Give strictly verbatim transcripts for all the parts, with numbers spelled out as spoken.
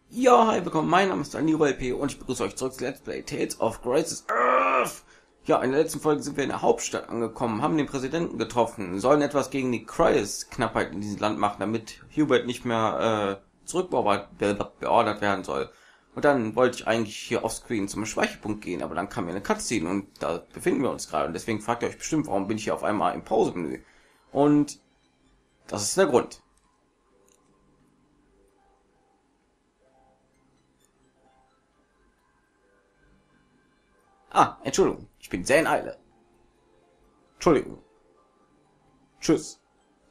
Ja, hi, willkommen, mein Name ist Daniel L P und ich begrüße euch zurück zu Let's Play Tales of Graces Earth. Ja, in der letzten Folge sind wir in der Hauptstadt angekommen, haben den Präsidenten getroffen, sollen etwas gegen die Cryas-Knappheit in diesem Land machen, damit Hubert nicht mehr äh, zurückbeordert werden soll. Und dann wollte ich eigentlich hier offscreen zum Speicherpunkt gehen, aber dann kam mir eine Cutscene und da befinden wir uns gerade. Und deswegen fragt ihr euch bestimmt, warum bin ich hier auf einmal im Pausemenü? Und das ist der Grund. Ah, Entschuldigung, ich bin sehr in Eile. Entschuldigung. Tschüss.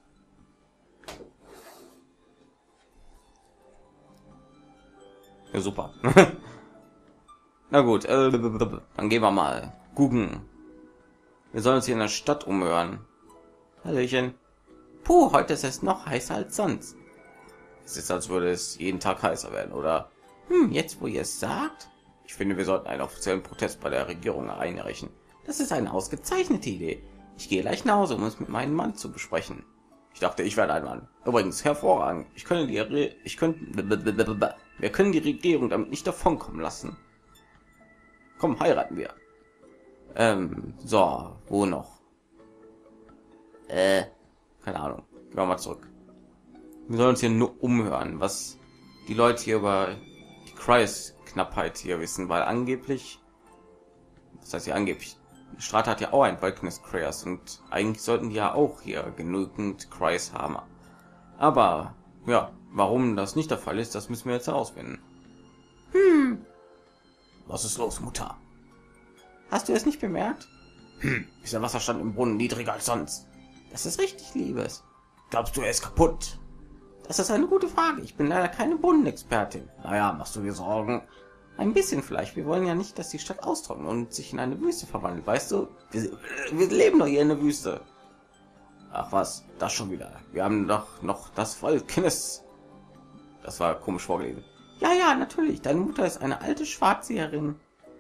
Ja, super. Na gut, äh, dann gehen wir mal gucken. Wir sollen uns hier in der Stadt umhören. Hallöchen. Puh, heute ist es noch heißer als sonst. Es ist, als würde es jeden Tag heißer werden, oder? Hm, jetzt wo ihr es sagt? Ich finde, wir sollten einen offiziellen Protest bei der Regierung einreichen. Das ist eine ausgezeichnete Idee. Ich gehe gleich nach Hause, um es mit meinem Mann zu besprechen. Ich dachte, ich werde ein Mann. Übrigens, hervorragend. Ich könnte die Re ich könnte wir können die Regierung damit nicht davonkommen lassen. Komm, heiraten wir. Ähm, so, wo noch? Äh, keine Ahnung. Gehen wir mal zurück. Wir sollen uns hier nur umhören, was die Leute hier über die Cryas-Knappheit hier wissen, weil angeblich, das heißt ja angeblich, die Strata hat ja auch ein Wildnis Cryas und eigentlich sollten die ja auch hier genügend Cryas haben. Aber, ja, warum das nicht der Fall ist, das müssen wir jetzt herausfinden. Hm. Was ist los, Mutter? Hast du es nicht bemerkt? Hm, ist der Wasserstand im Brunnen niedriger als sonst? Das ist richtig, Liebes. Glaubst du, er ist kaputt? Das ist eine gute Frage. Ich bin leider keine Brunnenexpertin. Naja, machst du dir Sorgen? Ein bisschen vielleicht. Wir wollen ja nicht, dass die Stadt austrocknet und sich in eine Wüste verwandelt. Weißt du, wir, wir leben doch hier in der Wüste. Ach was, das schon wieder. Wir haben doch noch das Wildnis. Das war komisch vorgelesen. Ja, ja, natürlich. Deine Mutter ist eine alte Schwarzseherin.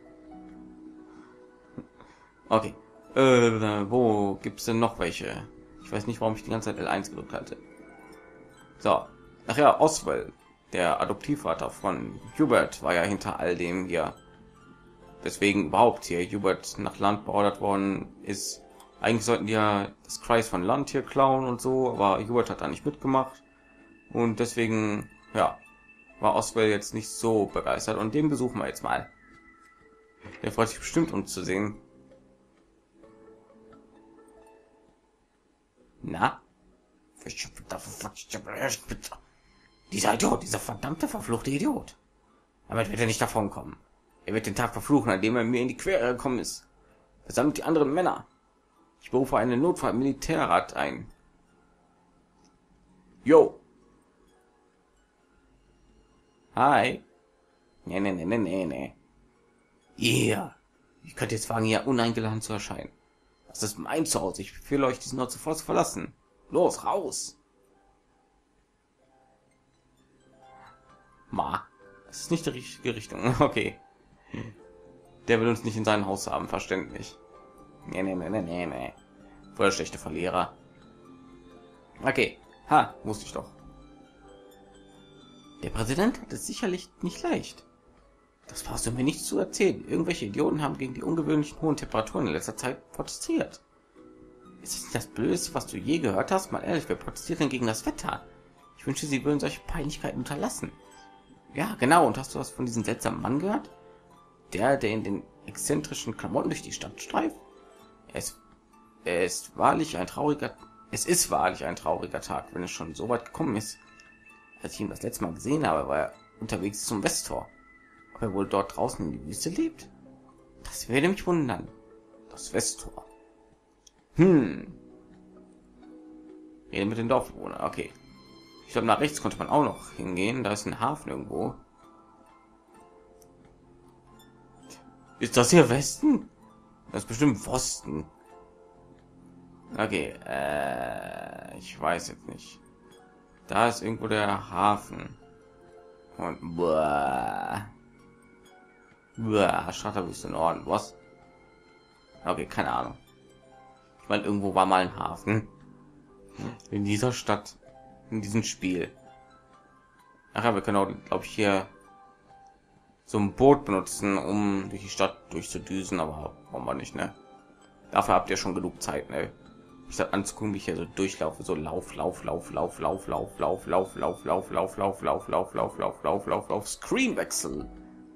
Okay. Äh, wo gibt's denn noch welche? Ich weiß nicht, warum ich die ganze Zeit L eins gedrückt hatte. So. Ach ja, Oswald, der Adoptivvater von Hubert, war ja hinter all dem hier. Deswegen überhaupt hier Hubert nach Land beordert worden ist. Eigentlich sollten die ja das Kreis von Land hier klauen und so, aber Hubert hat da nicht mitgemacht. Und deswegen, ja, war Oswald jetzt nicht so begeistert. Und den besuchen wir jetzt mal. Der freut sich bestimmt, uns zu sehen. Na? Dieser Idiot, dieser verdammte verfluchte Idiot. Damit wird er nicht davonkommen. Er wird den Tag verfluchen, an dem er mir in die Quere gekommen ist. Versammelt die anderen Männer. Ich berufe einen Notfall-Militärrat ein. Yo. Hi. Nee, nee, nee, nee, nee, nee. Yeah. Ich könnte jetzt wagen, hier uneingeladen zu erscheinen. Das ist mein Zuhause. Ich befehle euch, diesen Ort sofort zu verlassen. Los, raus! Ma, das ist nicht die richtige Richtung. Okay. Der will uns nicht in sein Haus haben, verständlich. Nee, nee, nee, nee, nee, nee. Voll schlechte Verlierer. Okay. Ha, wusste ich doch. Der Präsident hat es sicherlich nicht leicht. Das brauchst du mir nicht zu erzählen. Irgendwelche Idioten haben gegen die ungewöhnlichen hohen Temperaturen in letzter Zeit protestiert. Ist das nicht das Blödeste, was du je gehört hast? Mal ehrlich, wir protestieren gegen das Wetter. Ich wünsche, sie würden solche Peinlichkeiten unterlassen. Ja, genau. Und hast du was von diesem seltsamen Mann gehört? Der, der in den exzentrischen Klamotten durch die Stadt streift? Er ist, er ist wahrlich ein trauriger... Es ist wahrlich ein trauriger Tag, wenn es schon so weit gekommen ist. Als ich ihn das letzte Mal gesehen habe, war er unterwegs zum Westtor. Ob er wohl dort draußen in die Wüste lebt? Das würde mich wundern. Das Westtor. Hm. Reden mit den Dorfbewohnern. Okay. Ich glaube, nach rechts konnte man auch noch hingehen. Da ist ein Hafen irgendwo. Ist das hier Westen? Das ist bestimmt Osten. Okay. Äh, ich weiß jetzt nicht. Da ist irgendwo der Hafen. Und boah. Boah, Schotterwüste Norden. Was? Okay, keine Ahnung. Ich meine, irgendwo war mal ein Hafen. In dieser Stadt. In diesem Spiel. Ach ja, wir können auch, glaube ich, hier so ein Boot benutzen, um durch die Stadt durchzudüsen, aber warum man nicht, ne? Dafür habt ihr schon genug Zeit, ne? Ich sag anzugucken, wie ich hier so durchlaufe, so lauf, lauf, lauf, lauf, lauf, lauf, lauf, lauf, lauf, lauf, lauf, lauf, lauf, lauf, lauf, lauf, lauf, lauf, lauf, Screenwechsel.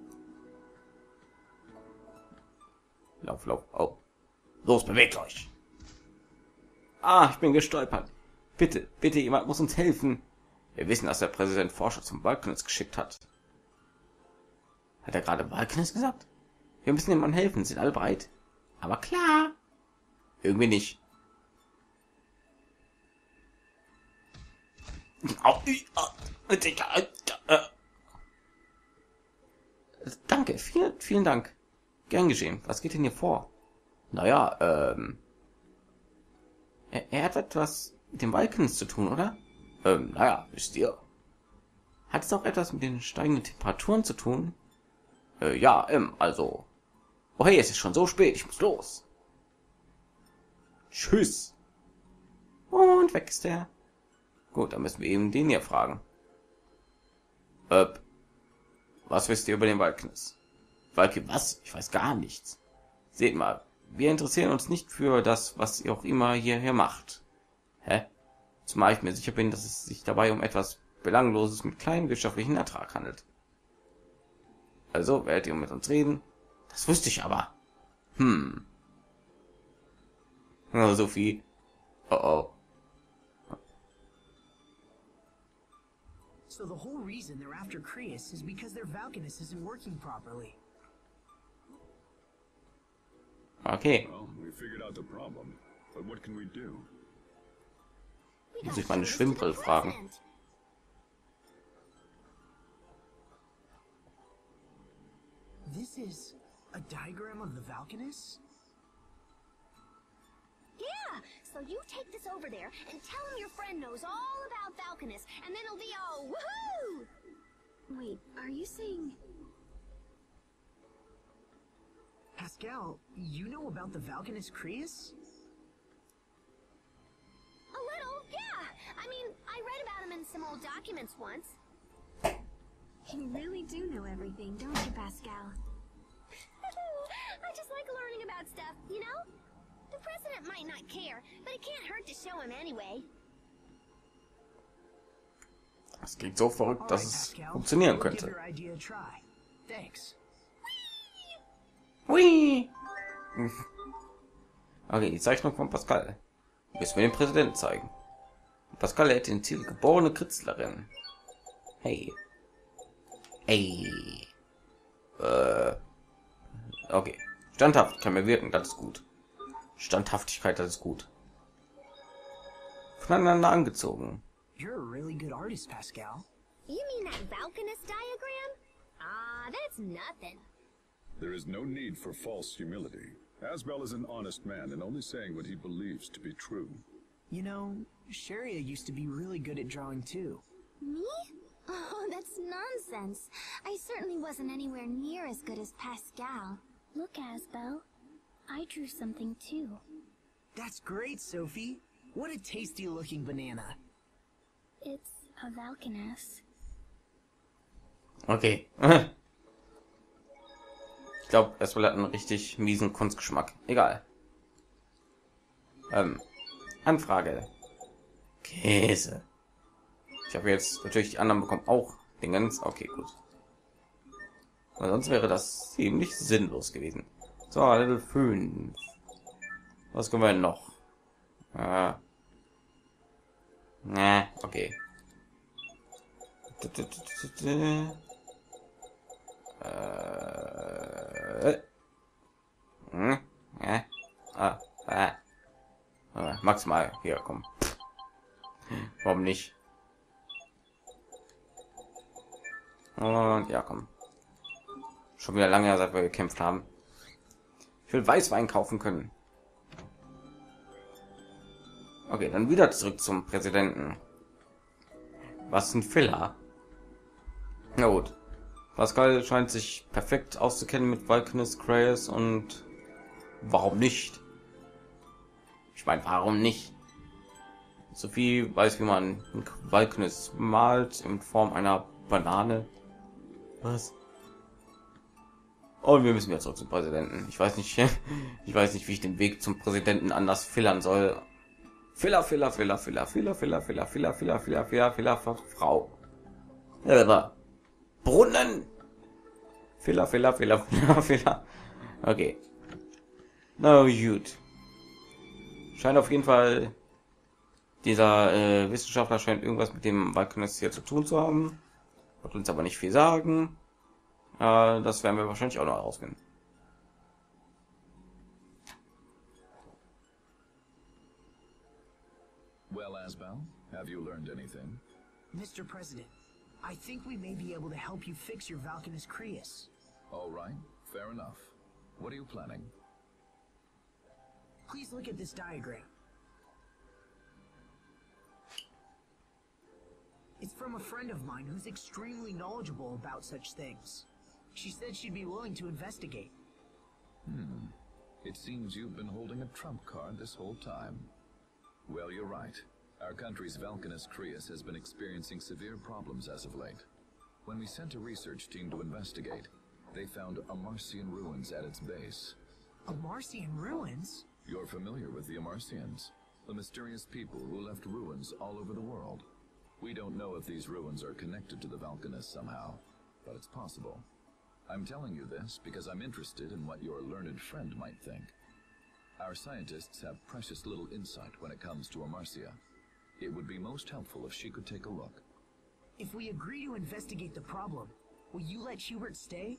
Lauf, lauf, oh. Los, bewegt euch. Ah, ich bin gestolpert. Bitte, bitte, jemand muss uns helfen. Wir wissen, dass der Präsident Forscher zum Waldknitz geschickt hat. Hat er gerade Waldknitz gesagt? Wir müssen dem Mann helfen, sind alle bereit. Aber klar. Irgendwie nicht. Danke, vielen, vielen Dank. Gern geschehen. Was geht denn hier vor? Naja, ähm... Er, er hat etwas mit dem Waldknitz zu tun, oder? Ähm, naja, wisst ihr. Hat es auch etwas mit den steigenden Temperaturen zu tun? Äh, ja, ähm, also... Oh hey, es ist schon so spät, ich muss los. Tschüss. Und weg ist er. Gut, dann müssen wir eben den hier fragen. Äh, was wisst ihr über den Waldknitz? Walki, was? Ich weiß gar nichts. Seht mal, wir interessieren uns nicht für das, was ihr auch immer hierher macht. Hä? Zumal ich mir sicher bin, dass es sich dabei um etwas Belangloses mit kleinem wirtschaftlichen Ertrag handelt. Also, werdet ihr mit uns reden? Das wüsste ich aber. Hm. Oh, Sophie. Oh oh. So the whole reason they're after Creus is because their Valkanus isn't working properly. Okay. Well, we figured out the problem, but what can we do? Muss ich meine Schwimmbrille fragen. This is a diagram of the Valkanus? Yeah, so you take this over there and tell him your friend knows all about Valkanus, and then it'll be all woohoo! Wait, are you saying... Pascal, you know about the Valkanus Creus? A little, yeah. I mean, I read about him in some old documents once. You really do know everything, don't you, Pascal? I just like learning about stuff, you know? The president might not care, but it can't hurt to show him anyway. Das klingt so verrückt, dass Alright, es Pascal, funktionieren we'll give könnte. your idea a try. Thanks. Hui. Okay, die Zeichnung von Pascal. Müssen wir den Präsidenten zeigen. Pascal hält den Ziel geborene Kritzlerin. Hey. Hey. Äh. Okay. Standhaft kann mir wirken, das ist gut. Standhaftigkeit, das ist gut. Voneinander angezogen. You're a really good artist, Pascal. You mean that Valkanus diagram? Ah, that's nothing. There is no need for false humility. Asbel is an honest man and only saying what he believes to be true. You know, Sharia used to be really good at drawing too. Me? Oh, that's nonsense. I certainly wasn't anywhere near as good as Pascal. Look, Asbel. I drew something too. That's great, Sophie. What a tasty looking banana. It's a Valkanus. Okay. Ich glaube, es hat einen richtig miesen Kunstgeschmack. Egal. Ähm, Anfrage. Käse. Ich habe jetzt natürlich die anderen bekommen auch Dingens. Okay, gut. Weil sonst wäre das ziemlich sinnlos gewesen. So, Level fünf. Was können wir noch? Äh. Ne, okay. Äh. Hm, ja. Ah, ah. Ah, maximal. Hier, komm. Warum nicht? Und ja, komm. Schon wieder lange, seit wir gekämpft haben. Ich will Weißwein kaufen können. Okay, dann wieder zurück zum Präsidenten. Was ein Filler. Na gut. Pascal scheint sich perfekt auszukennen mit Valkanus Creus und warum nicht? Ich meine, warum nicht? Sophie weiß, wie man Valkanus malt in Form einer Banane. Was? Und wir müssen wieder zurück zum Präsidenten. Ich weiß nicht, ich weiß nicht, wie ich den Weg zum Präsidenten anders fillern soll. Filler, Filler, Filler, Filler, Filler, Filler, Filler, Filler, Filler, Filler, Filler, Filler, Frau. Ja, Brunnen. Filler, Filler, Filler, Filler, Filler. Okay. Na gut. Scheint auf jeden Fall, dieser äh, Wissenschaftler scheint irgendwas mit dem Valkines hier zu tun zu haben. Wird uns aber nicht viel sagen. Äh, das werden wir wahrscheinlich auch noch herausfinden. Well, Asbel, have you learned anything? Mister President, I think we may be able to help you fix your Valkanus Creus. All right, fair enough. What are you planning? Please look at this diagram. It's from a friend of mine who's extremely knowledgeable about such things. She said she'd be willing to investigate. Hmm. It seems you've been holding a trump card this whole time. Well, you're right. Our country's Valkanus Creus has been experiencing severe problems as of late. When we sent a research team to investigate, they found Amarcian ruins at its base. Amarcian ruins? You're familiar with the Amarcians, the mysterious people who left ruins all over the world. We don't know if these ruins are connected to the Valkanus somehow, but it's possible. I'm telling you this because I'm interested in what your learned friend might think. Our scientists have precious little insight when it comes to Amarcia. It would be most helpful if she could take a look. If we agree to investigate the problem, will you let Hubert stay?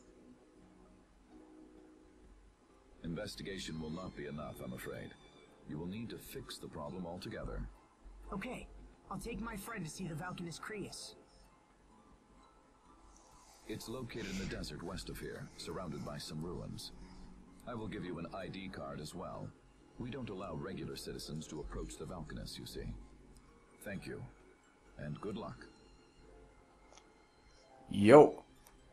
Investigation will not be enough, I'm afraid. You will need to fix the problem altogether. Okay, I'll take my friend to see the Valkanus Creus. It's located in the desert west of here, surrounded by some ruins. I will give you an I D card as well. We don't allow regular citizens to approach the Valkanus, you see. Thank you, and good luck. Jo.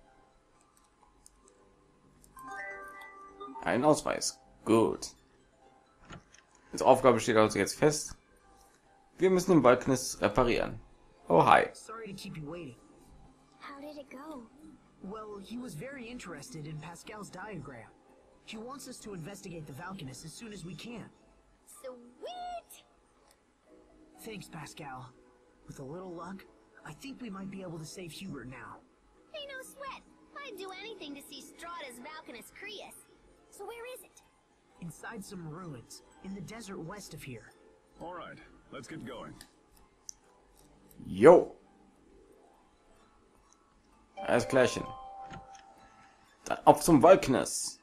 Ein Ausweis. Gut. Als Aufgabe steht also jetzt fest. Wir müssen den Valkines reparieren. Oh, hi. Sorry to keep you waiting. How did it go? Well, he was very interested in Pascal's diagram. He wants us to investigate the Valkanus as soon as we can. Sweet! Thanks, Pascal. With a little luck, I think we might be able to save Hubert now. Hey, no sweat. I'd do anything to see Strahta's Valkanus Creus. So where is it? Inside some ruins, in the desert west of here. All right, let's get going. Jo. Alles Klärchen. Dann auf zum Valkines.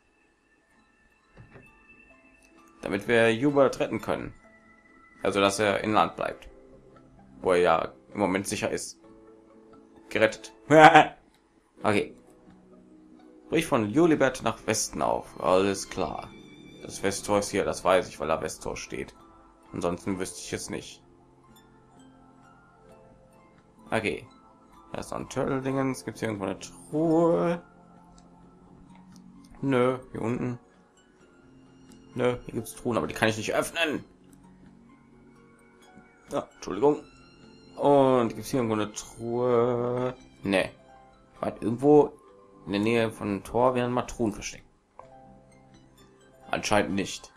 Damit wir Hubert retten können. Also, dass er in Land bleibt. Wo er ja im Moment sicher ist. Gerettet. Okay. Brich von Julibert nach Westen auf. Alles klar. Das Westtor ist hier, das weiß ich, weil da Westtor steht. Ansonsten wüsste ich es nicht. Okay. Da ist noch ein Turtle-Dingens. Gibt es hier irgendwo eine Truhe? Nö, hier unten. Nö, hier gibt es Truhen, aber die kann ich nicht öffnen. Ja, Entschuldigung. Und gibt es hier irgendwo eine Truhe? Ne. Weil irgendwo in der Nähe von Tor werden mal Truhen versteckt. Anscheinend nicht.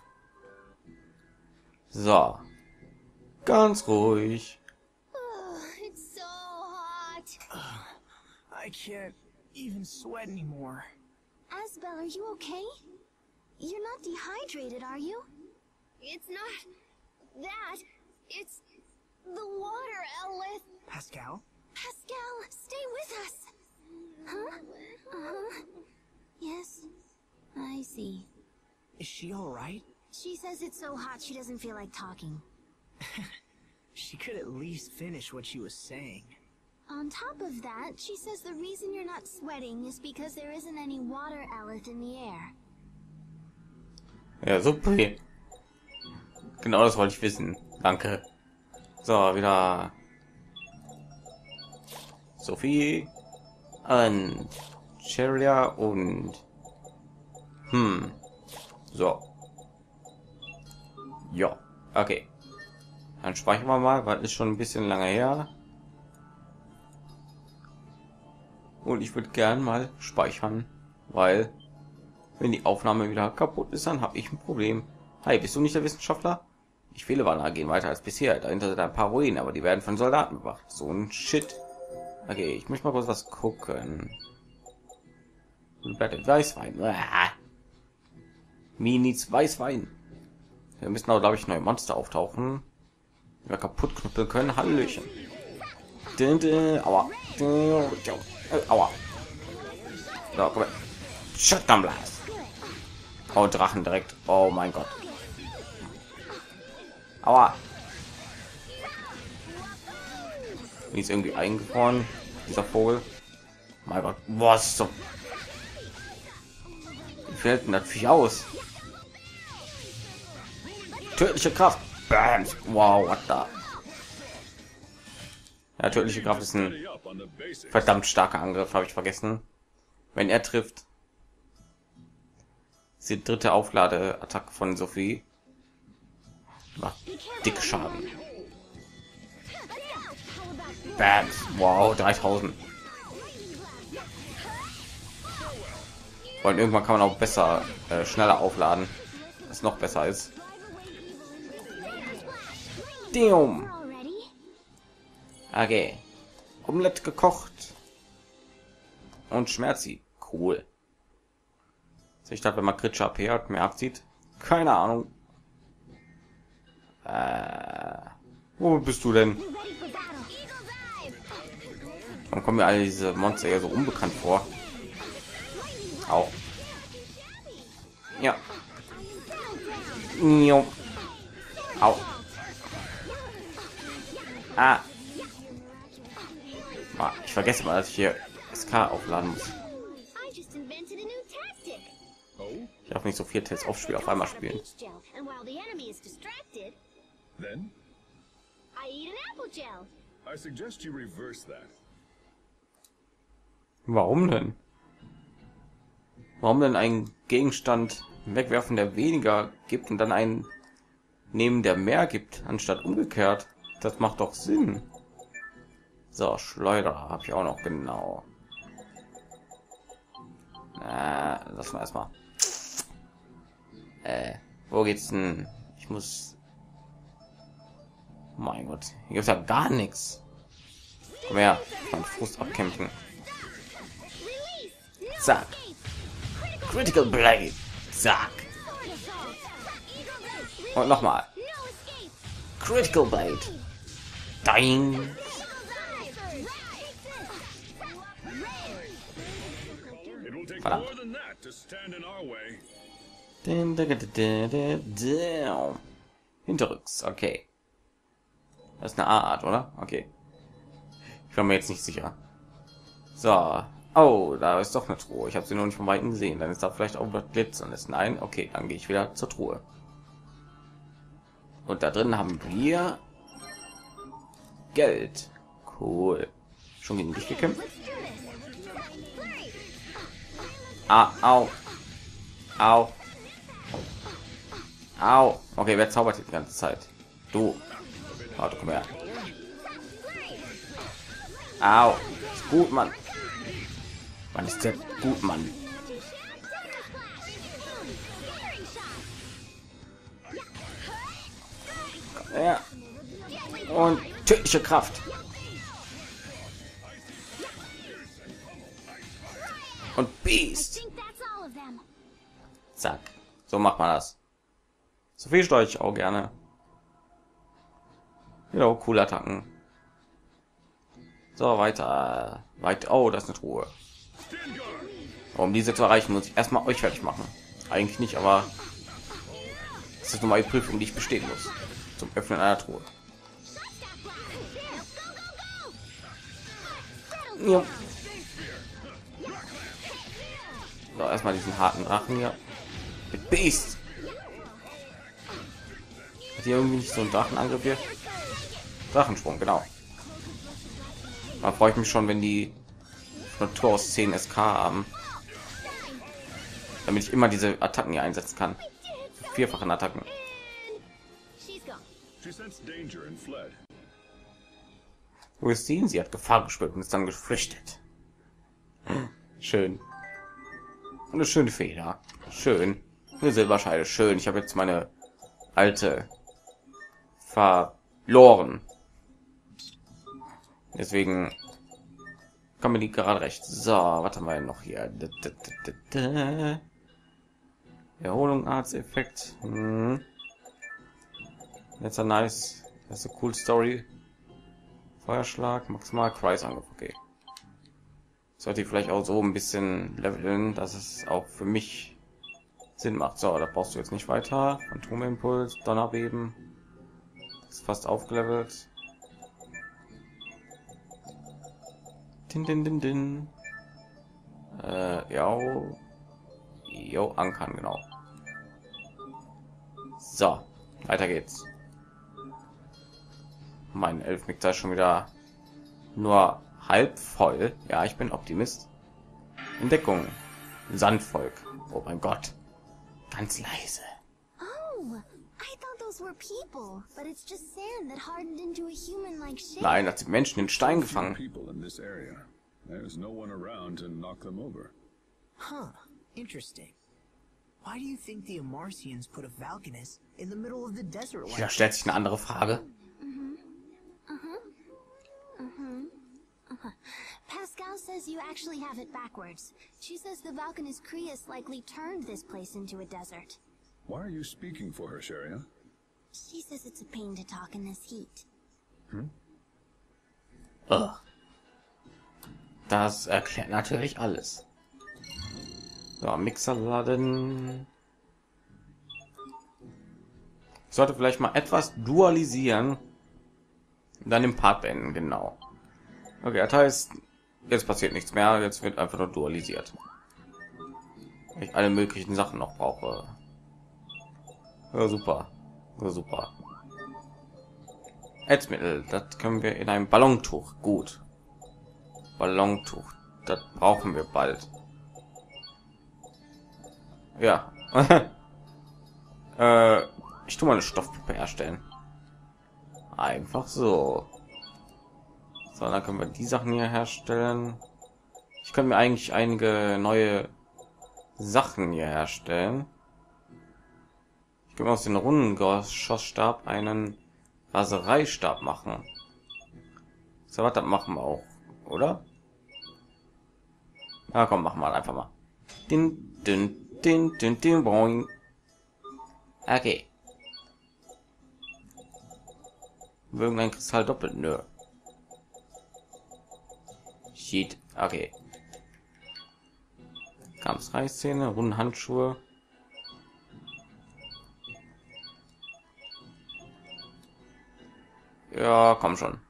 So. Ganz ruhig. Oh, it's so hot. I can't even sweat anymore. Asbel, are you okay? You're not dehydrated, are you? It's not that. It's the water, Elith. Pascal? Pascal, stay with us. Huh? Uh-huh. Yes, I see. Is she alright? She says it's so hot she doesn't feel like talking. She could at least finish what she was saying. On top of that, she says the reason you're not sweating is because there isn't any water, Elith, in the air. Ja, super. Genau das wollte ich wissen. Danke. So, wieder Sophie, an Cheria und hm. So. Ja, okay. Dann speichern wir mal, weil ist schon ein bisschen lange her. Und ich würde gern mal speichern, weil Wenn die Aufnahme wieder kaputt ist, dann habe ich ein Problem. Hi, bist du nicht der Wissenschaftler? Ich viele Wanderer gehen weiter als bisher. Dahinter sind ein paar Ruinen, aber die werden von Soldaten bewacht. So ein Shit. Okay, ich möchte mal kurz was gucken. Weißwein. Ah. Minis Weißwein. Wir müssen auch, glaube ich, neue Monster auftauchen. Die wir kaputt knüppeln können. Hallöchen. Aua. Aua. So, komm her. Shotgun Blast. Oh, Drachen direkt. Oh mein Gott. Aua. Wie ist irgendwie eingefroren, dieser Vogel. Mein Gott. Was so? Wie fällt denn das Viech aus? Tödliche Kraft. Bam. Wow, what the? Ja, tödliche Kraft ist ein verdammt starker Angriff, habe ich vergessen. Wenn er trifft, ist die dritte Aufladeattacke von Sophie. Macht dick Schaden. Bam. Wow, dreitausend. Und irgendwann kann man auch besser, äh, schneller aufladen, was noch besser ist. Dium. Okay. Omelette gekocht. Und Schmerzi. Cool. Ich dachte, wenn man kritische A P hat, mehr abzieht. Keine Ahnung. Äh, wo bist du denn? Warum kommen mir alle diese Monster eher so unbekannt vor? Auch. Ja. Jo. Au. Ah. Ich vergesse mal, dass ich hier S K aufladen muss. Ich darf nicht so viel Tests auf Spiel auf einmal spielen. Then I suggest you reverse that. Warum denn? Warum denn ein Gegenstand wegwerfen, der weniger gibt und dann einen nehmen, der mehr gibt, anstatt umgekehrt? Das macht doch Sinn. So, Schleuder habe ich auch noch, genau. Äh, lassen wir erstmal. Äh, wo geht's denn? Ich muss. Oh mein Gott, hier gibt's ja gar nichts. Komm her, mein Frust abkämpfen. Zack. Critical Blade. Zack. Und nochmal. Critical Blade. Dying. Verdammt. Hinterrücks, okay. Das ist eine A-Art, oder? Okay. Ich war mir jetzt nicht sicher. So. Oh, da ist doch eine Truhe. Ich habe sie noch nicht von Weitem gesehen. Dann ist da vielleicht auch was Glitzerndes. Nein, okay, dann gehe ich wieder zur Truhe. Und da drin haben wir Geld. Cool. Schon gegen dich gekämpft? Ah, au. Au. Au. Okay, wer zaubert die ganze Zeit? Du. Warte, komm her. Au. Ist gut, Mann. Wann ist der gut, Mann? Ja. Und tödliche Kraft. Und Beast. Zack. So macht man das. So viel steuere ich auch gerne. Ja, coole Attacken. So, weiter. Weiter. Oh, das ist eine Truhe. Um diese zu erreichen, muss ich erstmal euch fertig machen. Eigentlich nicht, aber das ist nur mal die Prüfung, die ich bestehen muss. Zum Öffnen einer Truhe. Ja. So, erstmal diesen harten Drachen hier. Mit Beast. Hat hier irgendwie nicht so ein Drachenangriff hier? Drachensprung, genau. Da freue ich mich schon, wenn die Natur aus zehn S K haben, damit ich immer diese Attacken hier einsetzen kann. Vierfachen Attacken. Wo ist sie? Sie hat Gefahr gespürt und ist dann geflüchtet. Schön. Und eine schöne Feder. Schön. Eine Silberscheide. Schön. Ich habe jetzt meine alte verloren. Deswegen kommen mir die gerade recht. So, was haben wir denn noch hier? Erholung, Arzt-Effekt. Hm. Jetzt ein nice. Das ist eine cool Story. Feuerschlag, maximal Kreisangriff. Okay. Sollte ich vielleicht auch so ein bisschen leveln, dass es auch für mich Sinn macht. So, da brauchst du jetzt nicht weiter. Phantomimpuls, Donnerbeben. Ist fast aufgelevelt. Din, din, din, din. Äh, ja. Jo, ankern, genau. So, weiter geht's. Mein Elfmixer ist schon wieder nur halb voll. Ja, ich bin Optimist. Entdeckung. Sandvolk. Oh mein Gott. Ganz leise. Oh, I thought those were people, but it's just sand that hardened into a human-like shape. Nein, hat die Menschen in Stein gefangen. People in this area. There's no one around to knock them over. Huh. Interesting. Why do you think the Amarcians put a Valkanus in the middle of the desert? Like Ja, stellt sich eine andere Frage. Pascal says you actually have it backwards. She says the Valkanus Creus likely turned this place into a desert. Why are you speaking for her, Sharia? She says it's a pain to talk in this heat. Ugh. Das erklärt natürlich alles. So, Mixer laden. Ich sollte vielleicht mal etwas dualisieren. Und dann den Part beenden, genau. Okay, das heißt, jetzt passiert nichts mehr. Jetzt wird einfach nur dualisiert. Weil ich alle möglichen Sachen noch brauche. Ja, super. Ja, super. Ätzmittel, das können wir in einem Ballontuch. Gut. Ballontuch. Das brauchen wir bald. Ja. äh, ich tue mal eine Stoffpuppe herstellen. Einfach so. So, dann können wir die Sachen hier herstellen. Ich kann mir eigentlich einige neue Sachen hier herstellen. Ich kann aus den Rundenschossstab einen Rasereistab machen. So, was das machen wir auch, oder? Na komm, machen wir einfach mal. Din, din, din, din, din, boing. Okay. Irgendein Kristall doppelt, nö. Shit, okay. Kampfreißzähne, runden Handschuhe. Ja, komm schon.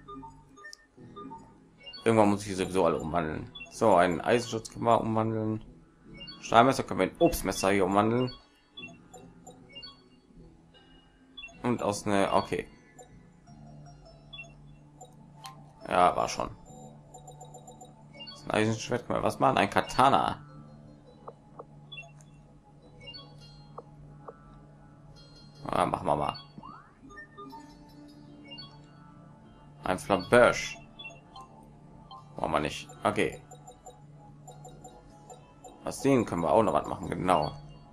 Irgendwann muss ich sowieso alle umwandeln. So, ein Eisenschutz können wir umwandeln. Stahlmesser können wir ein Obstmesser hier umwandeln. Und aus einer, okay. Ja, war schon. Ein Eisenschwert können wir was machen? Ein Katana. Ja, machen wir mal. Ein Flamberge. Wollen wir nicht. Okay. Aus denen können wir auch noch was machen, genau.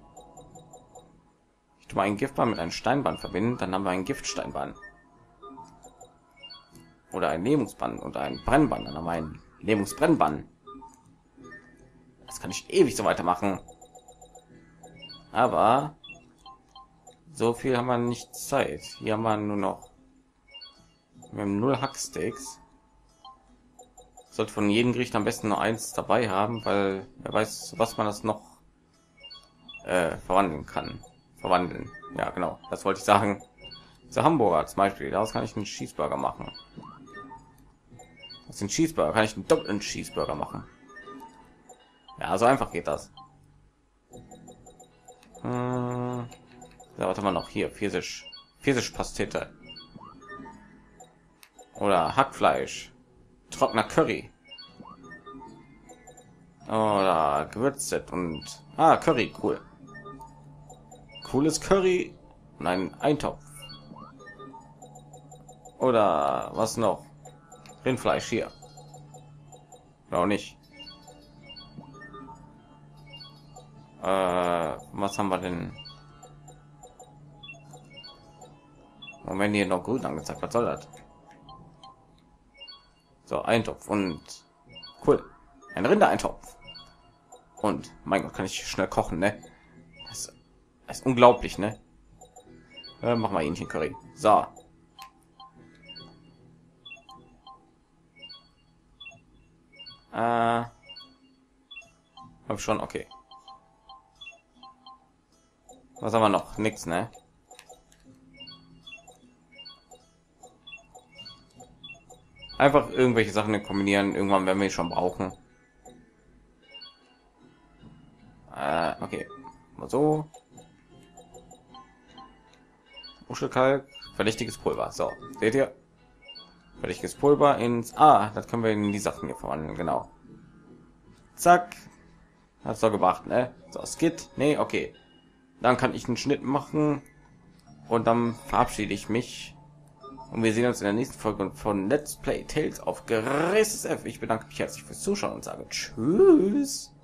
Ich tue mal ein Giftbahn mit einem Steinband verbinden, dann haben wir ein Giftsteinband. Oder ein Lähmungsband und ein Brennband, dann haben wir ein Lähmungsbrennband. Das kann ich ewig so weitermachen. Aber so viel haben wir nicht Zeit. Hier haben wir nur noch wir haben null Hacksticks. Sollte von jedem Gericht am besten nur eins dabei haben, weil wer weiß, was man das noch äh, verwandeln kann. Verwandeln. Ja, genau. Das wollte ich sagen. Der Hamburger zum Beispiel. Daraus kann ich einen Cheeseburger machen. Aus den Cheeseburger kann ich einen doppelten Cheeseburger machen. Ja, so einfach geht das. Hm. Ja, was haben wir noch hier? Pfirsich, Pfirsichpastete. Oder Hackfleisch. Trockener Curry. Oder Gewürzset und ah, Curry, cool. Cooles Curry und ein Eintopf. Oder was noch? Rindfleisch hier. Oder auch nicht. Äh, was haben wir denn? Und wenn hier noch grün angezeigt, was soll das? So, Eintopf und cool. Ein Rindereintopf. Und mein Gott, kann ich schnell kochen, ne? Das, das ist unglaublich, ne? Äh, mach mal Hähnchen Curry. So. Äh, hab schon, okay. Was haben wir noch? Nix, ne? Einfach irgendwelche Sachen kombinieren. Irgendwann werden wir schon brauchen. Äh, okay. Mal so. Muschelkalk, verdächtiges Pulver. So, seht ihr? Verdächtiges Pulver ins. Ah, das können wir in die Sachen hier verwandeln. Genau. Zack. Hat's doch gebracht, ne? So, Skit. Nee, okay. Dann kann ich einen Schnitt machen und dann verabschiede ich mich. Und wir sehen uns in der nächsten Folge von Let's Play Tales of Graces F. Ich bedanke mich herzlich fürs Zuschauen und sage Tschüss.